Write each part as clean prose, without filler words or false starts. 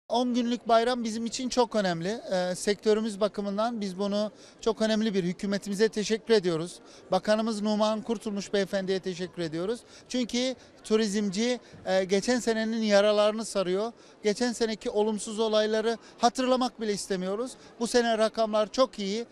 10 günlük bayram bizim için çok önemli. Sektörümüz bakımından biz bunu çok önemli bir hükümetimize teşekkür ediyoruz. Bakanımız Numan Kurtulmuş Beyefendi'ye teşekkür ediyoruz. Çünkü turizmci geçen senenin yaralarını sarıyor. Geçen seneki olumsuz olayları hatırlamak bile istemiyoruz. Bu sene rakamlar çok iyi.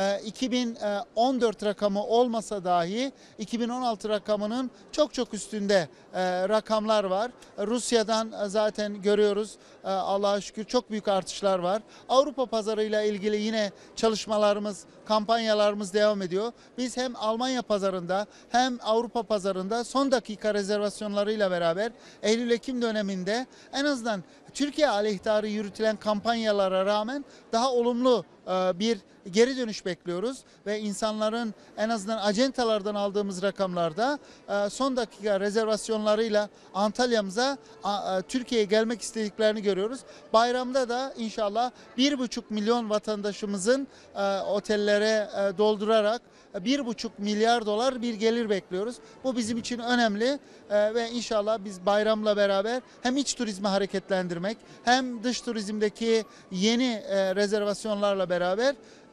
2014 rakamı olmasa dahi 2016 rakamının çok çok üstünde rakamlar var. Rusya'dan zaten görüyoruz. Allah'a şükür çok büyük artışlar var. Avrupa pazarıyla ilgili yine çalışmalarımız, kampanyalarımız devam ediyor. Biz hem Almanya pazarında hem Avrupa pazarında son dakika rezervasyonlarıyla beraber Eylül-Ekim döneminde en azından Türkiye aleyhtarı yürütülen kampanyalara rağmen daha olumlu bir geri dönüş bekliyoruz ve insanların en azından acentalardan aldığımız rakamlarda son dakika rezervasyonlarıyla Antalya'mıza Türkiye'ye gelmek istediklerini görüyoruz. Bayramda da inşallah 1,5 milyon vatandaşımızın otellere doldurarak 1,5 milyar dolar bir gelir bekliyoruz. Bu bizim için önemli ve inşallah biz bayramla beraber hem iç turizmi hareketlendirmek hem dış turizmdeki yeni rezervasyonlarla beraber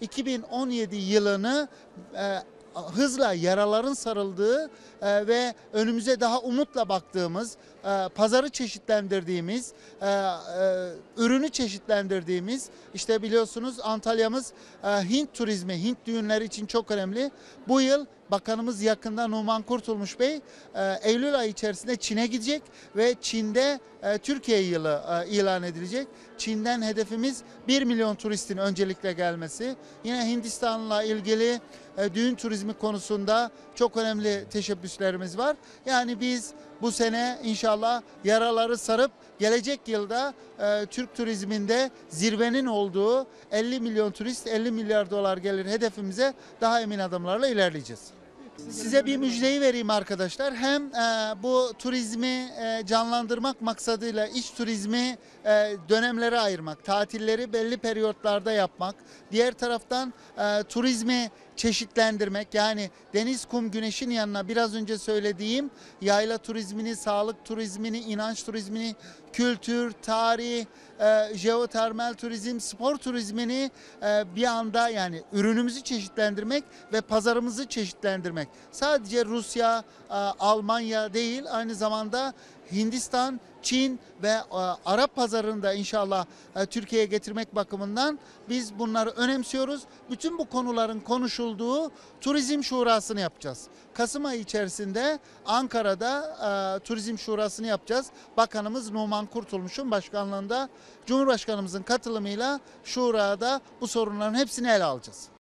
2017 yılını hızla yaraların sarıldığı ve önümüze daha umutla baktığımız, pazarı çeşitlendirdiğimiz, ürünü çeşitlendirdiğimiz, işte biliyorsunuz Antalya'mız Hint turizmi, Hint düğünleri için çok önemli. Bu yıl Bakanımız yakında Numan Kurtulmuş Bey Eylül ayı içerisinde Çin'e gidecek ve Çin'de Türkiye yılı ilan edilecek. Çin'den hedefimiz 1 milyon turistin öncelikle gelmesi. Yine Hindistan'la ilgili düğün turizmi konusunda çok önemli teşebbüslerimiz var. Yani biz bu sene inşallah yaraları sarıp gelecek yılda Türk turizminde zirvenin olduğu 50 milyon turist 50 milyar dolar gelir hedefimize daha emin adımlarla ilerleyeceğiz. Size bir müjdeyi vereyim arkadaşlar. Hem bu turizmi canlandırmak maksadıyla iç turizmi dönemlere ayırmak, tatilleri belli periyotlarda yapmak, diğer taraftan turizmi çeşitlendirmek, yani deniz, kum, güneşin yanına biraz önce söylediğim yayla turizmini, sağlık turizmini, inanç turizmini, kültür, tarih, jeotermal turizm, spor turizmini bir anda, yani ürünümüzü çeşitlendirmek ve pazarımızı çeşitlendirmek. Sadece Rusya, Almanya değil, aynı zamanda Hindistan, Çin ve Arap pazarında inşallah Türkiye'ye getirmek bakımından biz bunları önemsiyoruz. Bütün bu konuların konuşulduğu turizm şurasını yapacağız. Kasım ayı içerisinde Ankara'da turizm şurasını yapacağız. Bakanımız Numan Kurtulmuş'un başkanlığında Cumhurbaşkanımızın katılımıyla şurada bu sorunların hepsini ele alacağız.